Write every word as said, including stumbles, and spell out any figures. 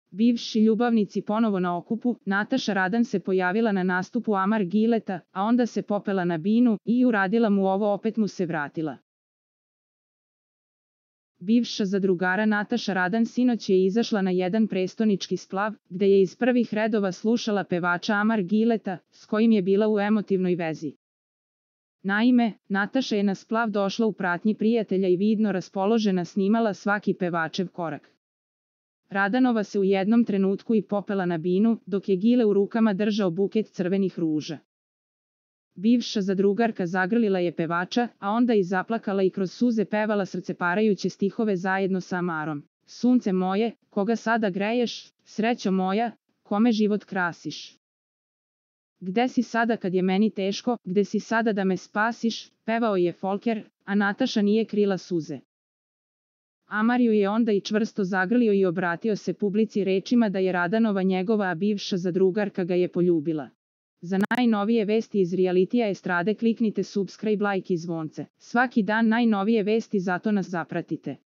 Bivši ljubavnici ponovo na okupu, Nataša Radan se pojavila na nastupu Amar Gileta, a onda se popela na binu i uradila mu ovo, opet mu se vratila. Bivša zadrugara Nataša Radan sinoć je izašla na jedan prestonički splav, gde je iz prvih redova slušala pevača Amar Gileta, s kojim je bila u emotivnoj vezi. Naime, Nataša je na splav došla u pratnji prijatelja i vidno raspoložena snimala svaki pevačev korak. Radanova se u jednom trenutku i popela na binu, dok je Gile u rukama držao buket crvenih ruža. Bivša zadrugarka zagrlila je pevača, a onda i zaplakala i kroz suze pevala srceparajuće stihove zajedno sa Amarom. Sunce moje, koga sada greješ, srećo moja, kome život krasiš. Gde si sada kad je meni teško, gde si sada da me spasiš, pevao je Folker, a Nataša nije krila suze. Amar ju je onda i čvrsto zagrlio i obratio se publici rečima da je Radanova njegova, a bivša zadrugarka ga je poljubila. Za najnovije vesti iz realitija estrade kliknite subscribe, like i zvonce. Svaki dan najnovije vesti, zato nas zapratite.